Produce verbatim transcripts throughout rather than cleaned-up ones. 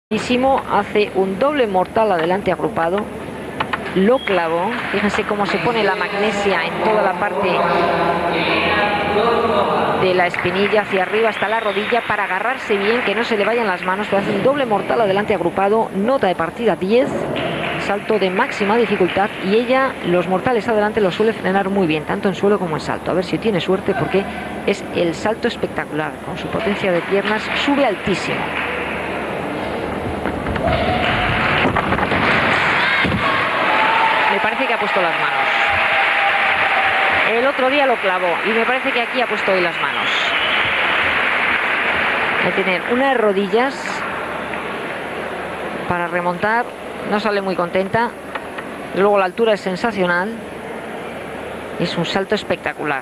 Hace un doble mortal adelante agrupado, lo clavó. Fíjense cómo se pone la magnesia en toda la parte de la espinilla hacia arriba hasta la rodilla para agarrarse bien, que no se le vayan las manos. Pero hace un doble mortal adelante agrupado, nota de partida diez, salto de máxima dificultad, y ella los mortales adelante los suele frenar muy bien, tanto en suelo como en salto. A ver si tiene suerte, porque es el salto espectacular. Con su potencia de piernas sube altísimo. Me parece que ha puesto las manos. El otro día lo clavó y me parece que aquí ha puesto hoy las manos. Hay que tener unas rodillas para remontar. No sale muy contenta. Luego la altura es sensacional. Es un salto espectacular.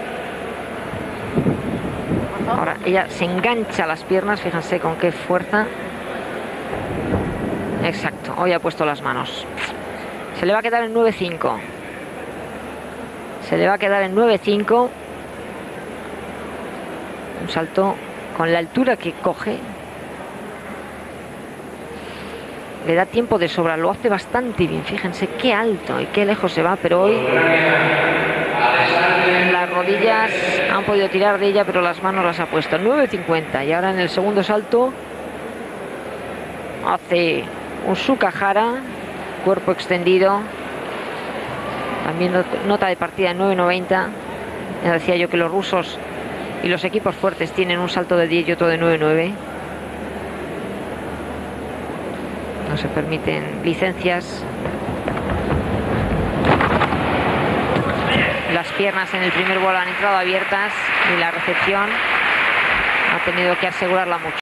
Ahora ella se engancha las piernas. Fíjense con qué fuerza. Exacto, hoy ha puesto las manos. Se le va a quedar en nueve cinco. Se le va a quedar en nueve cinco. Un salto con la altura que coge. Le da tiempo de sobra, lo hace bastante bien. Fíjense qué alto y qué lejos se va, pero hoy las rodillas han podido tirar de ella, pero las manos las ha puesto. nueve cincuenta. Y ahora en el segundo salto hace un sukahara, cuerpo extendido, también nota de partida de nueve noventa. Ya decía yo que los rusos y los equipos fuertes tienen un salto de diez y otro de nueve nueve. No se permiten licencias. Las piernas en el primer vuelo han entrado abiertas y la recepción ha tenido que asegurarla mucho.